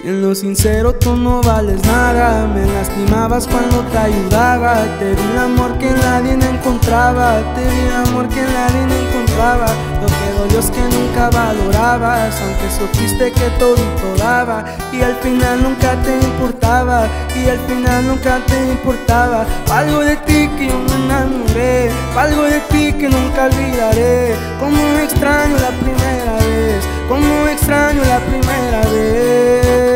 Siendo sincero, tú no vales nada. Me lastimabas cuando te ayudaba. Te di el amor que nadie encontraba. Te di el amor que nadie encontraba. Lo que dolió es que nunca valorabas, aunque supiste que todito daba. Y al final nunca te importaba. Y al final nunca te importaba. Algo de ti que yo me enamoré. Algo de ti que nunca olvidaré. Como extraño la primera vez. Como extraño la primera vez.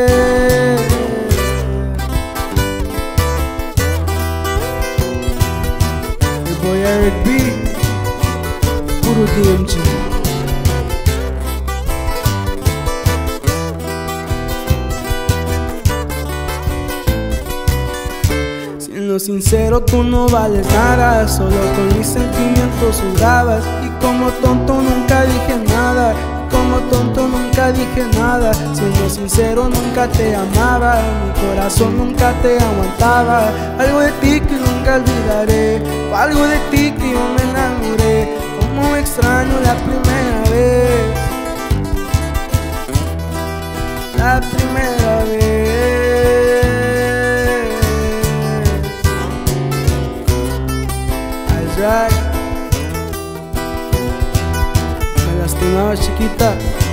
El boy Eric B, puro DMG. Siendo sincero, tú no vales nada. Solo con mis sentimientos jugabas. Y como tonto nunca dije nada. Como tonto nunca dije nada. Siendo sincero, nunca te amaba. Mi corazón nunca te aguantaba. Algo de ti que nunca olvidaré. Algo de ti que yo me enamoré. Como extraño la primera vez. La primera vez. That's right. Me lastimabas, chiquita.